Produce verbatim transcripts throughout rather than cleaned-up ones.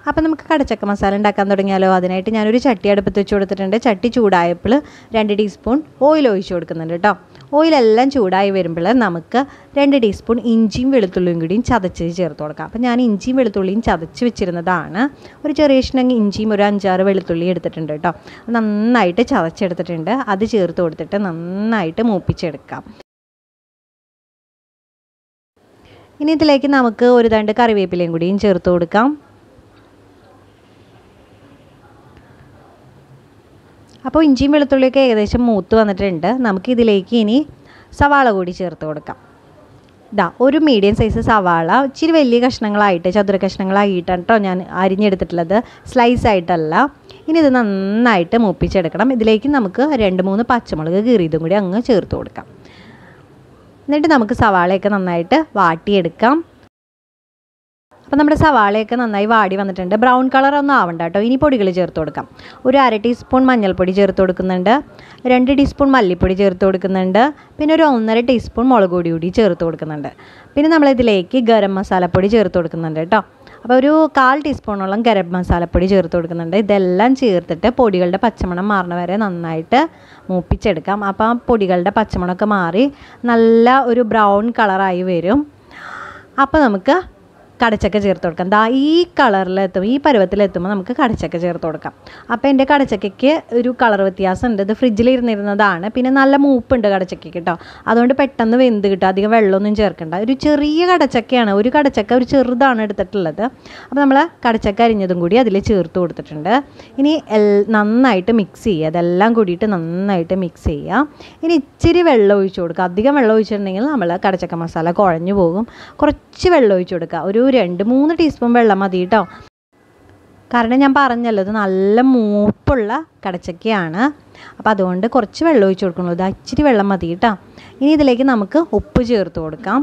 അപ്പോൾ നമുക്ക് കടച്ചക്ക മസാല ഉണ്ടാക്കാൻ തുടങ്ങിയാലോ. അതിനായിട്ട് ഞാനൊരു ചട്ടി അടുപ്പത്ത് വെച്ച് കൊടുത്തിട്ടുണ്ട്. ചട്ടി ചൂടായപ്പോൾ രണ്ട് ടീസ്പൂൺ ഓയിൽ ഒഴിച്ച് കൊടുക്കുന്നുണ്ട് കേട്ടോ. ഓയിലെല്ലാം ചൂടായി വരുമ്പോൾ നമുക്ക് രണ്ട് ടീസ്പൂൺ ഇഞ്ചിയും വെളുത്തുള്ളിയും കൂടിയും ചതച്ച് ചേർത്ത് കൊടുക്കാം. അപ്പോൾ ഞാൻ ഇഞ്ചിയും വെളുത്തുള്ളിയും ചതച്ച് വെച്ചിരുന്നതാണ്. ഒരു ചെറിയ കഷ്ണം ഇഞ്ചിയും ഒരു അഞ്ചാറ് വെളുത്തുള്ളി എടുത്തിട്ടുണ്ട് കേട്ടോ. നന്നായിട്ട് ചതച്ചെടുത്തിട്ടുണ്ട്. അത് ചേർത്ത് കൊടുത്തിട്ട് നന്നായിട്ട് മൂപ്പിച്ചെടുക്കാം. ഇനി ഇതിലേക്ക് നമുക്ക് ഒരു തണ്ട് കറിവേപ്പിലയും കൂടിയും ചേർത്ത് കൊടുക്കാം. അപ്പോൾ ഇഞ്ചിയും വെളുത്തുള്ളിയൊക്കെ ഏകദേശം മൂത്ത് വന്നിട്ടുണ്ട്. നമുക്ക് ഇതിലേക്ക് ഇനി സവാള കൂടി ചേർത്ത് കൊടുക്കാം. ഇതാ ഒരു മീഡിയം സൈസ് സവാള ഇച്ചിരി വലിയ കഷ്ണങ്ങളായിട്ട് ചതുര കഷ്ണങ്ങളായിട്ടാണ് കേട്ടോ ഞാൻ അരിഞ്ഞെടുത്തിട്ടുള്ളത്, സ്ലൈസ് ആയിട്ടല്ല. ഇനി ഇത് നന്നായിട്ട് മൂപ്പിച്ചെടുക്കണം. ഇതിലേക്ക് നമുക്ക് രണ്ട് മൂന്ന് പച്ചമുളക് കീറിയതും കൂടി അങ്ങ് ചേർത്ത് കൊടുക്കാം. എന്നിട്ട് നമുക്ക് സവാളയൊക്കെ നന്നായിട്ട് വാട്ടിയെടുക്കാം. അപ്പോൾ നമ്മുടെ സവാളയൊക്കെ നന്നായി വാടി വന്നിട്ടുണ്ട്. ബ്രൗൺ കളറൊന്നും ആവണ്ട കേട്ടോ. ഇനി പൊടികൾ ചേർത്ത് കൊടുക്കാം. ഒരു അര ടീസ്പൂൺ മഞ്ഞൾപ്പൊടി ചേർത്ത് കൊടുക്കുന്നുണ്ട്. രണ്ട് ടീസ്പൂൺ മല്ലിപ്പൊടി ചേർത്ത് കൊടുക്കുന്നുണ്ട്. പിന്നെ ഒരു ഒന്നര ടീസ്പൂൺ മുളക് പൊടി കൂടി ചേർത്ത് കൊടുക്കുന്നുണ്ട്. പിന്നെ നമ്മളിതിലേക്ക് ഗരം മസാലപ്പൊടി ചേർത്ത് കൊടുക്കുന്നുണ്ട് കേട്ടോ. അപ്പോൾ ഒരു കാൽ ടീസ്പൂണോളം ഗരം മസാലപ്പൊടി ചേർത്ത് കൊടുക്കുന്നുണ്ട്. ഇതെല്ലാം ചേർത്തിട്ട് പൊടികളുടെ പച്ചമണം മാറണ വരെ നന്നായിട്ട് മൂപ്പിച്ചെടുക്കാം. അപ്പോൾ ആ പൊടികളുടെ പച്ചമണമൊക്കെ മാറി നല്ല ഒരു ബ്രൗൺ കളറായി വരും. അപ്പോൾ നമുക്ക് കടച്ചക്ക ചേർത്ത് കൊടുക്കാം. ദാ ഈ കളറിലെത്തും, ഈ പരുവത്തിലെത്തുമ്പോൾ നമുക്ക് കടച്ചക്ക ചേർത്ത് കൊടുക്കാം. അപ്പോൾ എൻ്റെ കടച്ചക്കയ്ക്ക് ഒരു കളർ വ്യത്യാസമുണ്ട്. ഇത് ഫ്രിഡ്ജിലിരുന്നിരുന്നതാണ്. പിന്നെ നല്ല മൂപ്പുണ്ട് കടച്ചക്കയ്ക്ക് കേട്ടോ. അതുകൊണ്ട് പെട്ടെന്ന് വെന്ത് കിട്ടും. അധികം വെള്ളമൊന്നും ചേർക്കണ്ട. ഒരു ചെറിയ കടച്ചക്കയാണ്. ഒരു കടച്ചക്ക ഒരു ചെറുതാണ് എടുത്തിട്ടുള്ളത്. അപ്പോൾ നമ്മൾ കടച്ചക്ക അരിഞ്ഞതും കൂടി അതിൽ ചേർത്ത് കൊടുത്തിട്ടുണ്ട്. ഇനി എൽ നന്നായിട്ട് മിക്സ് ചെയ്യുക. അതെല്ലാം കൂടിയിട്ട് നന്നായിട്ട് മിക്സ് ചെയ്യുക. ഇനി ഇച്ചിരി വെള്ളം ഒഴിച്ച് കൊടുക്കുക. അധികം വെള്ളം ഒഴിച്ചിട്ടുണ്ടെങ്കിൽ നമ്മൾ കടച്ചക്ക മസാല കുഴഞ്ഞു പോകും. കുറച്ച് വെള്ളം ഒഴിച്ച് കൊടുക്കുക. ഒരു രണ്ട് മൂന്ന് ടീസ്പൂൺ വെള്ളം മതി കേട്ടോ. കാരണം ഞാൻ പറഞ്ഞല്ലോ ഇത് നല്ല മൂപ്പുള്ള കടച്ചക്കയാണ്. അപ്പോൾ അതുകൊണ്ട് കുറച്ച് വെള്ളം ഒഴിച്ച് കൊടുക്കണുള്ളൂ. ഇത് ഇച്ചിരി വെള്ളം മതി കേട്ടോ. ഇനി ഇതിലേക്ക് നമുക്ക് ഉപ്പ് ചേർത്ത് കൊടുക്കാം.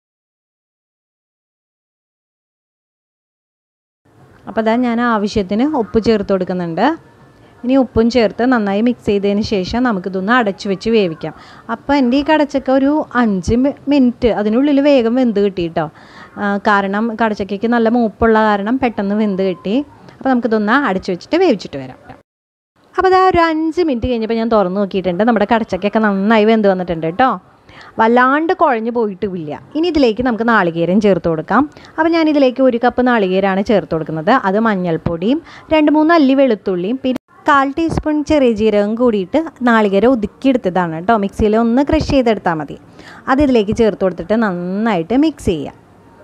അപ്പോൾ അതാ ഞാൻ ആവശ്യത്തിന് ഉപ്പ് ചേർത്ത് കൊടുക്കുന്നുണ്ട്. ഇനി ഉപ്പും ചേർത്ത് നന്നായി മിക്സ് ചെയ്തതിന് ശേഷം നമുക്കിതൊന്ന് അടച്ചു വെച്ച് വേവിക്കാം. അപ്പോൾ എൻ്റെ ഈ കടച്ചക്ക ഒരു അഞ്ച് മിനിറ്റ് അതിനുള്ളിൽ വേഗം വെന്ത് കിട്ടി കേട്ടോ. കാരണം കടച്ചക്കയ്ക്ക് നല്ല മൂപ്പുള്ള കാരണം പെട്ടെന്ന് വെന്ത് കിട്ടി. അപ്പോൾ നമുക്കിതൊന്ന് അടച്ചു വെച്ചിട്ട് വേവിച്ചിട്ട് വരാം. അപ്പോൾ അതാ ഒരു അഞ്ച് മിനിറ്റ് കഴിഞ്ഞപ്പോൾ ഞാൻ തുറന്ന് നോക്കിയിട്ടുണ്ട്. നമ്മുടെ കടച്ചക്കയൊക്കെ നന്നായി വെന്ത് വന്നിട്ടുണ്ട് കേട്ടോ. വല്ലാണ്ട് കുഴഞ്ഞു പോയിട്ടുമില്ല. ഇനി ഇതിലേക്ക് നമുക്ക് നാളികേരം ചേർത്ത് കൊടുക്കാം. അപ്പോൾ ഞാനിതിലേക്ക് ഒരു കപ്പ് നാളികേരമാണ് ചേർത്ത് കൊടുക്കുന്നത്. അത് മഞ്ഞൾപ്പൊടിയും രണ്ട് മൂന്ന് അല്ലി വെളുത്തുള്ളിയും പിന്നെ കാൽ ടീസ്പൂൺ ചെറിയ ജീരകം കൂടിയിട്ട് നാളികേരം ഒതുക്കിയെടുത്തതാണ് കേട്ടോ. മിക്സിയിൽ ഒന്ന് ക്രഷ് ചെയ്തെടുത്താൽ മതി. അത് ഇതിലേക്ക് ചേർത്ത് കൊടുത്തിട്ട് നന്നായിട്ട് മിക്സ് ചെയ്യുക.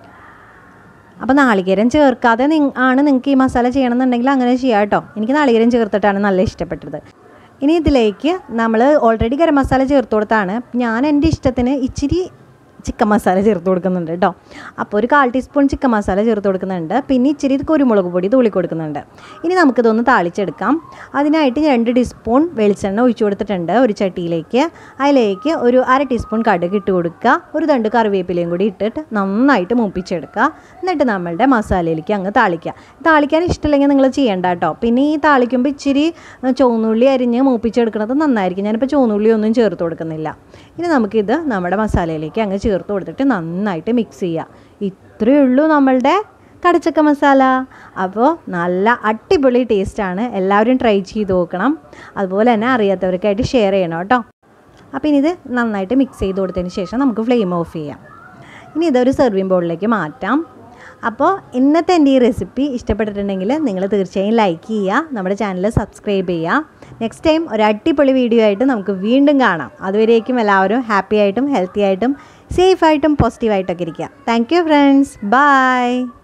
അപ്പോൾ നാളികേരം ചേർക്കാതെ ആണ് നിങ്ങൾക്ക് ഈ മസാല ചെയ്യണമെന്നുണ്ടെങ്കിൽ അങ്ങനെ ചെയ്യാം കേട്ടോ. എനിക്ക് നാളികേരം ചേർത്തിട്ടാണ് നല്ല ഇഷ്ടപ്പെട്ടത്. ഇനി ഇതിലേക്ക് നമ്മൾ ഓൾറെഡി ഗരം മസാല ചേർത്ത് കൊടുത്താണ്. ഞാൻ എൻ്റെ ഇഷ്ടത്തിന് ഇച്ചിരി ചിക്കൻ മസാല ചേർത്ത് കൊടുക്കുന്നുണ്ട് കേട്ടോ. അപ്പോൾ ഒരു കാൽ ടീസ്പൂൺ ചിക്കൻ മസാല ചേർത്ത് കൊടുക്കുന്നുണ്ട്. പിന്നെ ഇച്ചിരി കുരുമുളക് പൊടി തൂളി കൊടുക്കുന്നുണ്ട്. ഇനി നമുക്കിതൊന്ന് താളിച്ചെടുക്കാം. അതിനായിട്ട് രണ്ട് ടീസ്പൂൺ വെളിച്ചെണ്ണ ഒഴിച്ചു കൊടുത്തിട്ടുണ്ട് ഒരു ചട്ടിയിലേക്ക്. അതിലേക്ക് ഒരു അര ടീസ്പൂൺ കടുക് ഇട്ട് കൊടുക്കുക. ഒരു തണ്ട് കറിവേപ്പിലയും കൂടി ഇട്ടിട്ട് നന്നായിട്ട് മൂപ്പിച്ചെടുക്കുക. എന്നിട്ട് നമ്മളുടെ മസാലയിലേക്ക് അങ്ങ് താളിക്കുക. താളിക്കാൻ ഇഷ്ടമില്ലെങ്കിൽ നിങ്ങൾ ചെയ്യേണ്ട കേട്ടോ. പിന്നെ ഈ താളിക്കുമ്പോൾ ഇച്ചിരി ചുവന്നുള്ളി അരിഞ്ഞ് മൂപ്പിച്ചെടുക്കുന്നത് നന്നായിരിക്കും. ഞാനിപ്പോൾ ചുവന്നുള്ളി ഒന്നും ചേർത്ത് കൊടുക്കുന്നില്ല. ഇനി നമുക്കിത് നമ്മുടെ മസാലയിലേക്ക് അങ്ങ് ചേർത്ത് കൊടുത്തിട്ട് നന്നായിട്ട് മിക്സ് ചെയ്യുക. ഇത്രയേ ഉള്ളൂ നമ്മളുടെ കടച്ചക്ക മസാല. അപ്പോൾ നല്ല അടിപൊളി ടേസ്റ്റാണ്. എല്ലാവരും ട്രൈ ചെയ്ത് നോക്കണം. അതുപോലെ തന്നെ അറിയാത്തവർക്കായിട്ട് ഷെയർ ചെയ്യണം കേട്ടോ. അപ്പോൾ ഇനി ഇത് നന്നായിട്ട് മിക്സ് ചെയ്ത് കൊടുത്തതിന് ശേഷം നമുക്ക് ഫ്ലെയിം ഓഫ് ചെയ്യാം. ഇനി ഇതൊരു സെർവിങ് ബൗളിലേക്ക് മാറ്റാം. അപ്പോൾ ഇന്നത്തെ എൻ്റെ ഈ റെസിപ്പി ഇഷ്ടപ്പെട്ടിട്ടുണ്ടെങ്കിൽ നിങ്ങൾ തീർച്ചയായും ലൈക്ക് ചെയ്യുക. നമ്മുടെ ചാനൽ സബ്സ്ക്രൈബ് ചെയ്യുക. നെക്സ്റ്റ് ടൈം ഒരു അടിപൊളി വീഡിയോ ആയിട്ട് നമുക്ക് വീണ്ടും കാണാം. അതുവരേക്കും എല്ലാവരും ഹാപ്പി ആയിട്ടും ഹെൽത്തി ആയിട്ടും സേഫ് ആയിട്ടും പോസിറ്റീവായിട്ടൊക്കെ ഇരിക്കുക. Thank you friends. ബൈ.